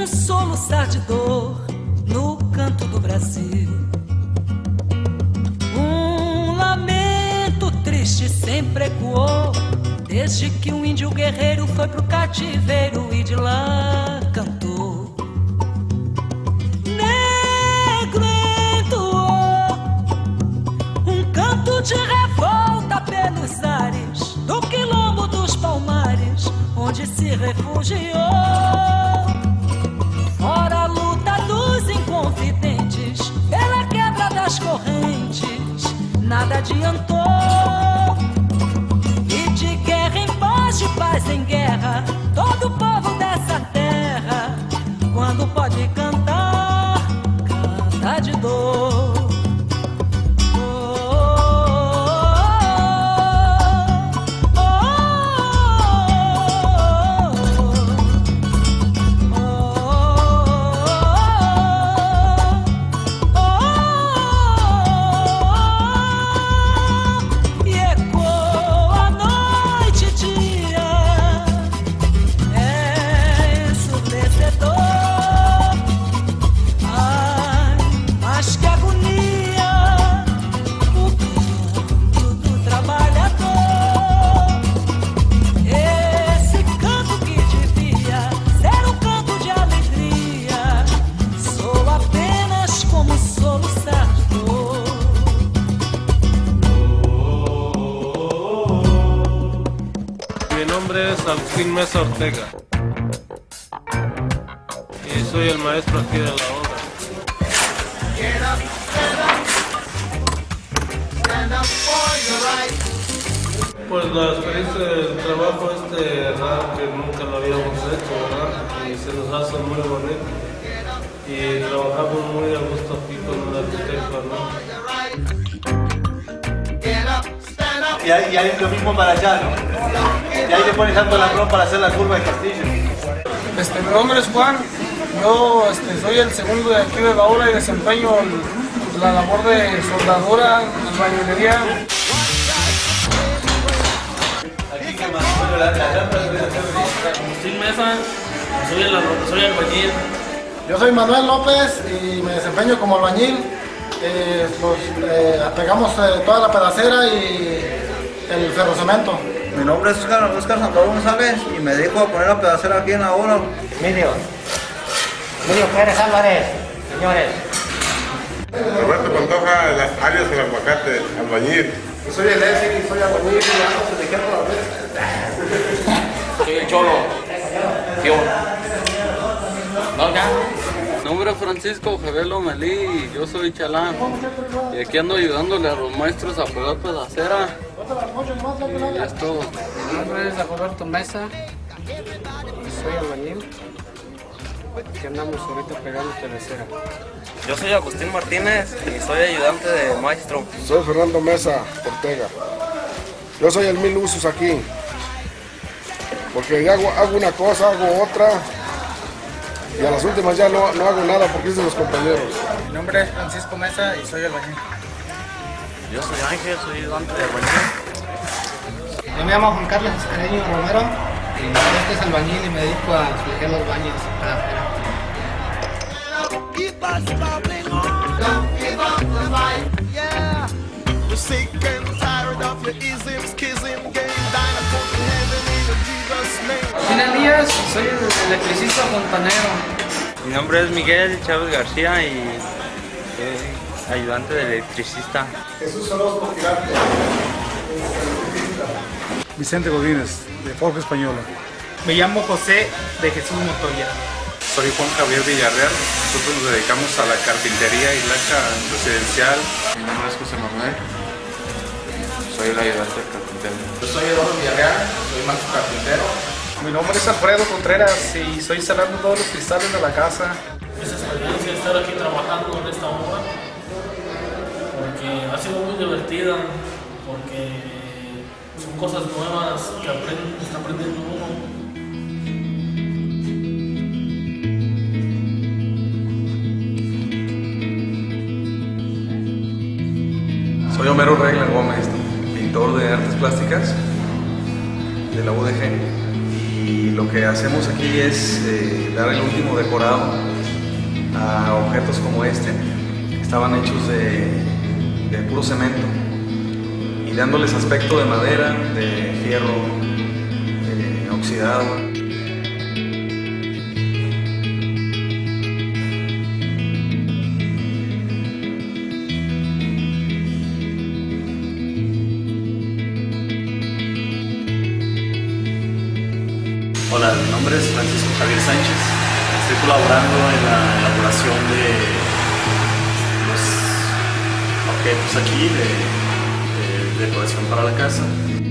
soluçar de dor no canto do Brasil. Lamento triste sempre ecoou, desde que um índio guerreiro foi pro cativeiro e de lá cantou. Negro entoou um canto de revolta pelos ares do quilombo dos Palmares, onde se refugiou. Fora a luta dos inconfidentes pela quebra das correntes, nada adiantou. E de guerra em paz, de paz em guerra, todo o povo dessa terra, quando pode cantar, canta de dor. Mi nombre es Agustín Mesa Ortega y soy el maestro aquí de la obra. Pues la experiencia del trabajo raro que nunca lo habíamos hecho, ¿verdad? Y se nos hace muy bonito y trabajamos muy a gusto aquí con un arquitecto, ¿no? Y hay lo mismo para allá, ¿no? Y ahí le pones algo la ropa para hacer la curva del castillo. Mi nombre es Juan, yo soy el segundo de aquí de la obra y desempeño la labor de soldadura, albañilería. Agustín Mesa, soy albañil. Yo soy Manuel López y me desempeño como albañil. Pegamos toda la pedacera y el ferrocemento. Mi nombre es Oscar Sandoval González y me dedico a poner la pedacera aquí en la obra. Emilio Pérez Álvarez, señores. Roberto Pantoja, alias el aguacate, albañil. Yo soy el Esi y soy albañil y se dejé por la vez. Soy el Cholo, tío. ¿No, ya? Mi nombre es Francisco Javier Lomelí y yo soy chalán. Y aquí ando ayudándole a los maestros a pegar pedacera. Y es todo. Mi nombre es Roberto Mesa, soy albañil. Aquí andamos ahorita pegando pedacera. Yo soy Agustín Martínez y soy ayudante de maestro. Soy Fernando Mesa Ortega. Yo soy el mil usos aquí. Porque hago una cosa, hago otra. Y a las últimas ya no hago nada porque es de los compañeros. Mi nombre es Francisco Mesa y soy albañil. Yo soy Ángel, soy ayudante de albañil. Yo me llamo Juan Carlos Escareño Romero y este es albañil y me dedico a flejar los baños cada feria. Buenos días, soy el electricista fontanero. Mi nombre es Miguel Chávez García y soy ayudante de electricista. Jesús Orozco Tirante. Vicente Godínez, de Forja Española. Me llamo José de Jesús Montoya. Soy Juan Javier Villarreal. Nosotros nos dedicamos a la carpintería y lacha residencial. Mi nombre es José Manuel. Soy el ayudante del carpintero. Yo soy Eduardo Villarreal, soy maestro carpintero. Mi nombre es Alfredo Contreras y soy instalando todos los cristales de la casa. Es experiencia estar aquí trabajando en esta obra porque ha sido muy divertida, porque son cosas nuevas que está aprendiendo uno. Soy Homero Regla Gómez, pintor de artes plásticas de la UDG, y y lo que hacemos aquí es dar el último decorado a objetos como este. Estaban hechos de puro cemento y dándoles aspecto de madera, de fierro oxidado. Hola, mi nombre es Francisco Javier Sánchez. Estoy colaborando en la elaboración de los objetos aquí de decoración para la casa.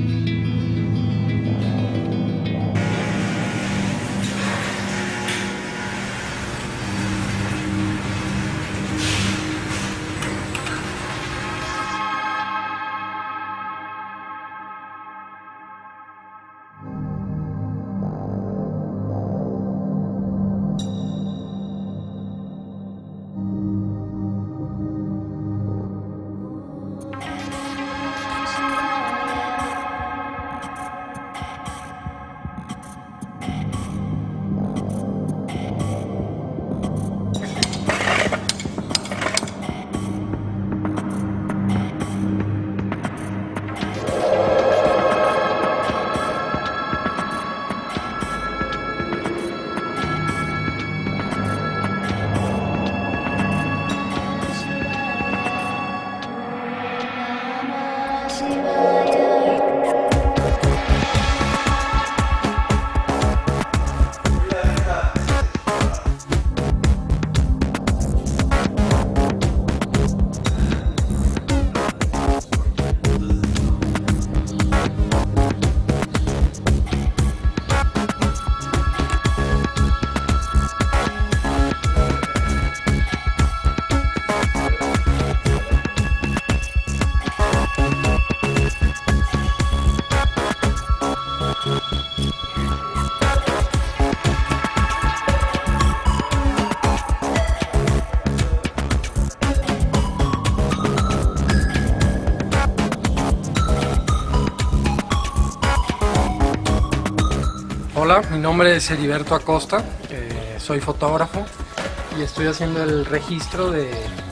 Hola, mi nombre es Heriberto Acosta, soy fotógrafo y estoy haciendo el registro de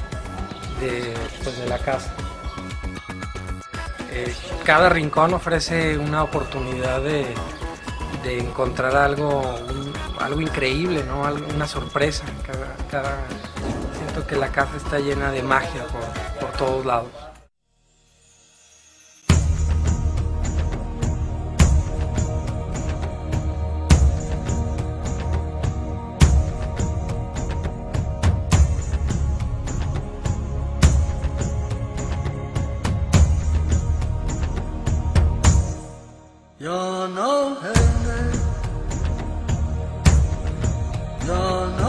la casa. Cada rincón ofrece una oportunidad de encontrar algo increíble, ¿no? Una sorpresa. Siento que la casa está llena de magia por todos lados. You're no helmet, you're no